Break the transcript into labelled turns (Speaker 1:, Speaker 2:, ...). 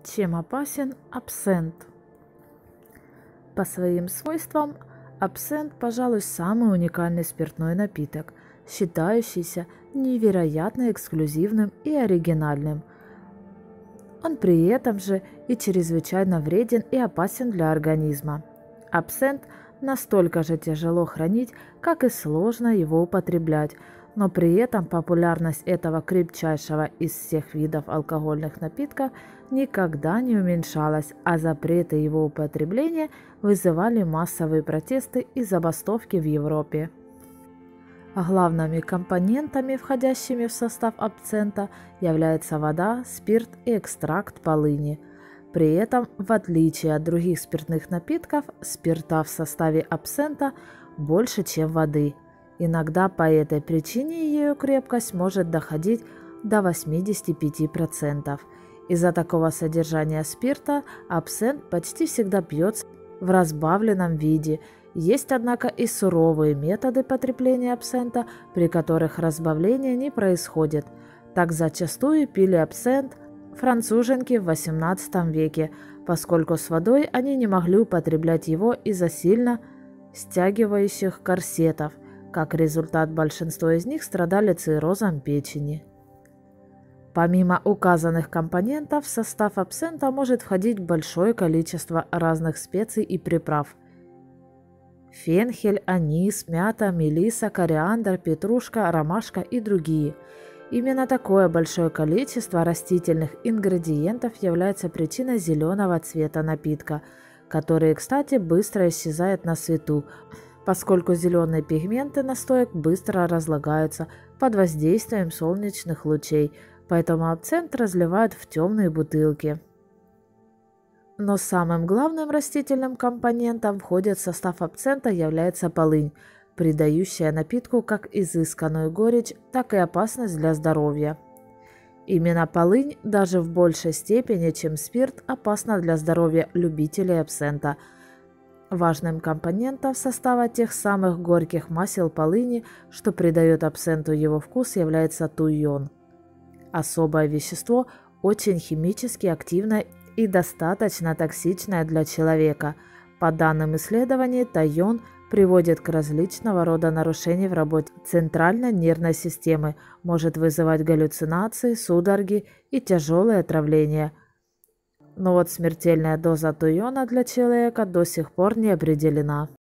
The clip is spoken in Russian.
Speaker 1: Чем опасен абсент? По своим свойствам абсент, пожалуй, самый уникальный спиртной напиток, считающийся невероятно эксклюзивным и оригинальным. Он при этом же и чрезвычайно вреден и опасен для организма. Абсент настолько же тяжело хранить, как и сложно его употреблять, но при этом популярность этого крепчайшего из всех видов алкогольных напитков никогда не уменьшалась, а запреты его употребления вызывали массовые протесты и забастовки в Европе. Главными компонентами, входящими в состав абсента, являются вода, спирт и экстракт полыни. При этом, в отличие от других спиртных напитков, спирта в составе абсента больше, чем воды. Иногда по этой причине ее крепкость может доходить до 85%. Из-за такого содержания спирта абсент почти всегда пьется в разбавленном виде. Есть, однако, и суровые методы потребления абсента, при которых разбавление не происходит. Так зачастую пили абсент француженки в XVIII веке, поскольку с водой они не могли употреблять его из-за сильно стягивающих корсетов. Как результат, большинство из них страдали циррозом печени. Помимо указанных компонентов, в состав абсента может входить большое количество разных специй и приправ. Фенхель, анис, мята, мелиса, кориандр, петрушка, ромашка и другие. Именно такое большое количество растительных ингредиентов является причиной зеленого цвета напитка, который, кстати, быстро исчезает на свету, поскольку зеленые пигменты настоек быстро разлагаются под воздействием солнечных лучей, поэтому абсент разливают в темные бутылки. Но самым главным растительным компонентом входит в состав абсента является полынь, придающая напитку как изысканную горечь, так и опасность для здоровья. Именно полынь даже в большей степени, чем спирт, опасна для здоровья любителей абсента. Важным компонентом состава тех самых горьких масел полыни, что придает абсенту его вкус, является туйон. Особое вещество, очень химически активное и достаточно токсичное для человека. По данным исследований, туйон приводит к различного рода нарушениям в работе центральной нервной системы, может вызывать галлюцинации, судороги и тяжелое отравление. Но вот смертельная доза туйона для человека до сих пор не определена.